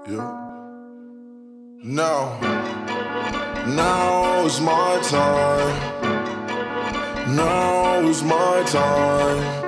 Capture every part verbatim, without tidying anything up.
Yeah. Now, now's my time. Now's my time.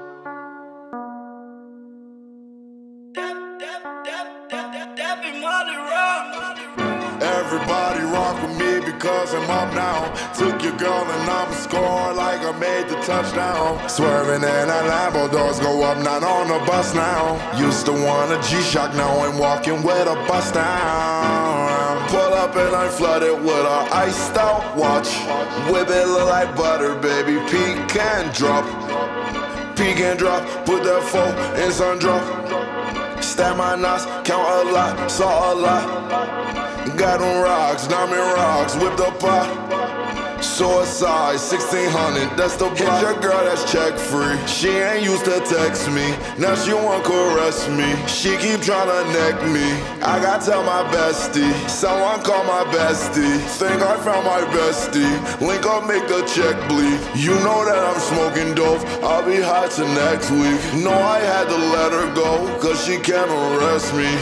Everybody rock with me because I'm up now. Took your girl and I'm scored like I made the touchdown. Swerving in a Lambo, doors go up, not on the bus now. Used to want a G-Shock, now I'm walking with a bust down. Pull up and I'm flooded with a iced out watch. Whip it look like butter, baby, peek and drop. Peek and drop, put that four in sun drop. Stab my knots, count a lot, saw a lot. Got them rocks, diamond rocks, whipped up pot. Suicide, sixteen hundred, that's the block. Hit your girl, that's check free. She ain't used to text me, now she want caress me. She keep tryna neck me, I gotta tell my bestie. Someone call my bestie, think I found my bestie. Link up, make the check bleed. You know that I'm smoking dope, I'll be high till next week. No, I had to let her go, cause she can't arrest me.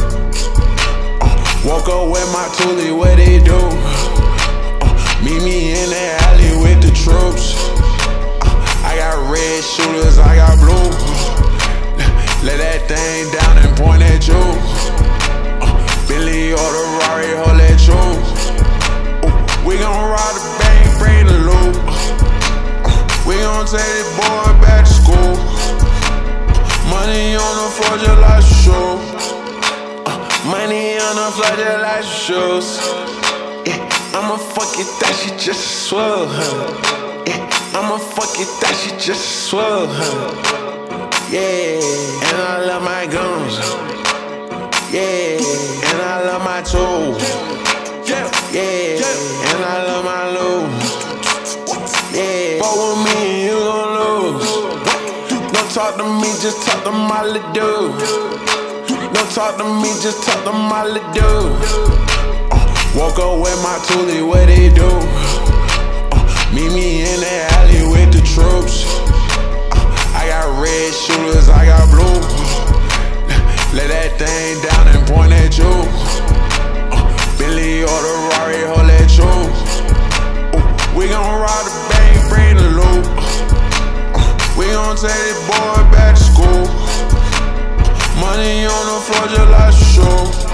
Woke up with my toolie, what they do? Uh, meet me in the alley with the troops. Uh, I got red shooters, I got blue. Let that thing down and point at you. Uh, Billy or the Rari, hold that you. Uh, we gon' ride the bank, bring the loop. Uh, we gon' take this boy back to school. Uh, money on the floor just like shoe. Money on the floor just like shoes. Yeah, I'ma fuck it that she just swell, huh? Yeah, I'ma fuck it that she just swell, huh? Yeah, and I love my guns. Yeah, and I love my tools. Yeah, and I love my loot. Yeah, fuck with me and you gon' lose. Don't talk to me, just talk to my little dude. Don't talk to me, just talk to my little dude. Uh, woke up with my toolie, what they do? Uh, meet me in the alley with the troops. Uh, I got red shooters, I got blue. Let that thing down and point at you. Uh, Billy or the Rari, hold that you. Uh, we gon' ride the bank, bring the loop. Uh, we gon' take this boy back to school. Money on the floor just like shoe.